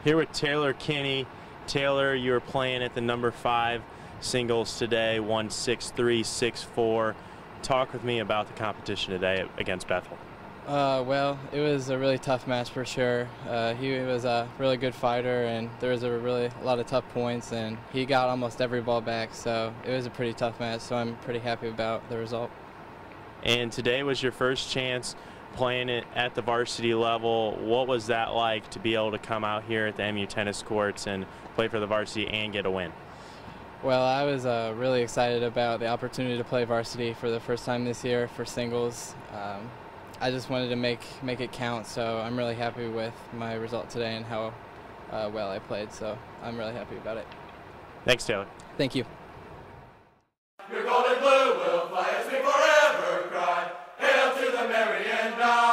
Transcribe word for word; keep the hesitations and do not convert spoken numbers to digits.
Here with Taylor Kinney. Taylor, you were playing at the number five singles today, won six three, six four. Talk with me about the competition today against Bethel. Uh, well, it was a really tough match for sure. Uh, he was a really good fighter, and there was a really a lot of tough points, and he got almost every ball back, so it was a pretty tough match, so I'm pretty happy about the result. And today was your first chance playing it at the varsity level. What was that like to be able to come out here at the M U tennis courts and play for the varsity and get a win? Well, I was uh, really excited about the opportunity to play varsity for the first time this year for singles. Um, I just wanted to make make it count, so I'm really happy with my result today and how uh, well I played, so I'm really happy about it. Thanks, Taylor. Thank you. Your golden blue will fly as we forever cry, hail to the Merry and I.